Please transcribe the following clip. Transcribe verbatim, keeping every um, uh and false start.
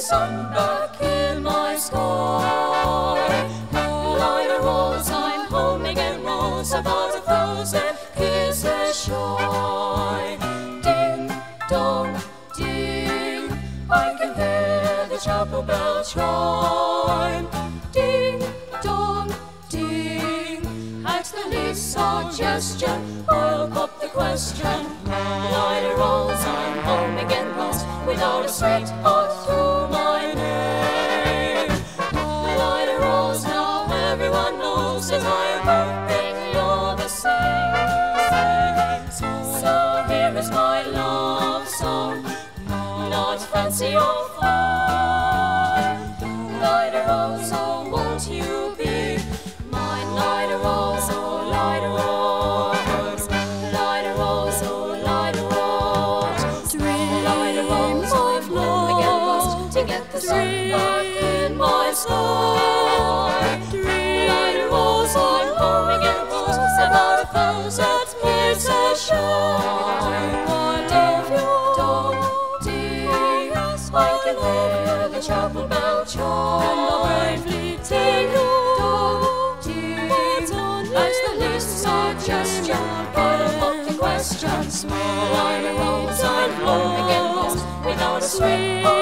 sun back in my sky. Lida Rose, I'm home again, Rose, about a thousand kisses shy. Ding dong ding, I can hear the chapel bell chime. Ding dong ding, at the least suggestion, I'll pop the question. Lida Rose, I'm home again, Rose, without a straight heart through my name. Lida Rose, now everyone knows that I am hoping you're the same. So here is my love song, not fancy or fine. Lida Rose, oh won't you be mine? Lida Rose, oh Lida Rose, Lida Rose, oh Lida Rose. Lida Rose, I'm home again, Rose, to get the sun back in my sky. Lida Rose, I'm home again, Rose, about a thousand kisses shy. Ding dong ding, I can hear the chapel bell chime. Ding dong ding, at the least suggestion, I'll pop the question. Lida Rose, I'm home again, Rose, without a string.